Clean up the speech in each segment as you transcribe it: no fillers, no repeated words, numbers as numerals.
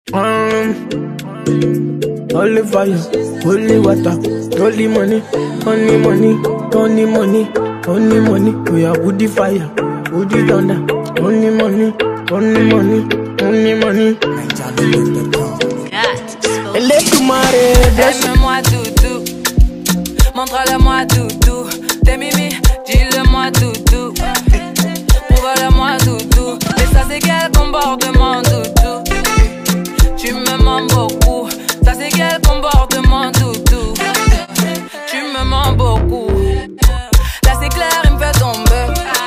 Holy fire, holy water, holy money, only money, only money, only money. We are woody fire, woody thunder, only money, only money, only money. Aime-moi doudou, montre-le-moi doudou. T'es mimi, dis-le-moi doudou. Prouve-le-moi doudou. Et ça c'est quel comportement doudou. Tu me mens beaucoup. Ça c'est quel comportement doudou. Tu me mens beaucoup. Là c'est clair, il me fait tomber.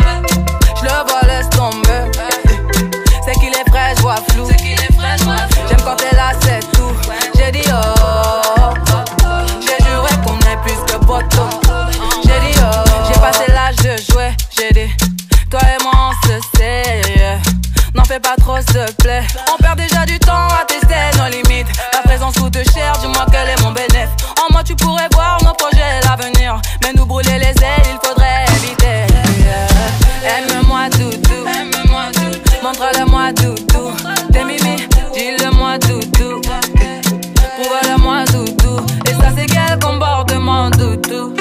Je le vois, laisse tomber. C'est qu'il est frais, je vois flou. J'aime quand t'es là, c'est tout. J'ai dit oh, j'ai juré qu'on est plus que poteau. J'ai dit oh, j'ai passé l'âge de jouer. J'ai dit, toi et moi on se sait. N'en fais pas trop s'il te plaît. On perd déjà du temps à tester nos limites. Ta présence coûte cher, dis-moi quel est mon bénéfice. En moi tu pourrais voir nos projets et l'avenir. Mais nous brûler les ailes, il faudrait éviter. Aime-moi doudou, montre-le-moi doudou. T'es mimi, dis-le-moi doudou. Prouve-le-moi doudou. Et ça c'est quel comportement doudou.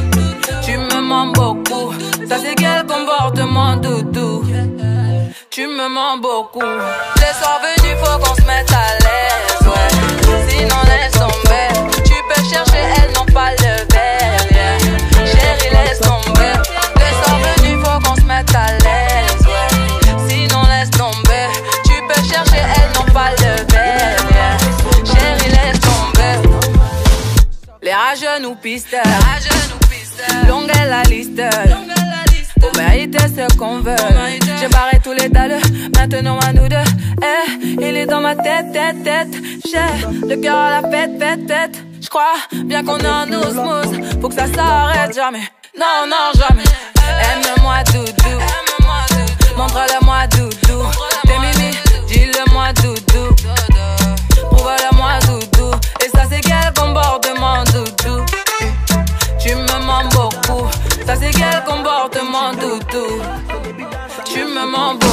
Tu me mens beaucoup. Ça c'est quel comportement doudou. Tu me mens beaucoup. Les soirs venus faut qu'on se mette à l'aise, ouais. Sinon laisse tomber. Tu peux chercher, elles n'ont pas le verre, yeah. Chérie laisse tomber. Les soirs venus faut qu'on se mette à l'aise, ouais. Sinon laisse tomber. Tu peux chercher, elles n'ont pas le verre, yeah. Chérie laisse tomber. Les rageux nous pisteurs. Longue est la liste. Pour mériter ce qu'on veut. J'ai barré tous les dalles, maintenant à nous deux. Eh, il est dans ma tête. J'ai le cœur à la fête. J'crois bien qu'on est en osmose. Faut que ça s'arrête jamais. Non, jamais. Aime-moi doudou, montre-le-moi doudou. T'es mimi, dis-le-moi doudou. Prouve-le-moi doudou. Et ça c'est quel comportement doudou. Tu me mens beaucoup. Ça c'est quel comportement doudou. Tu me mens beaucoup.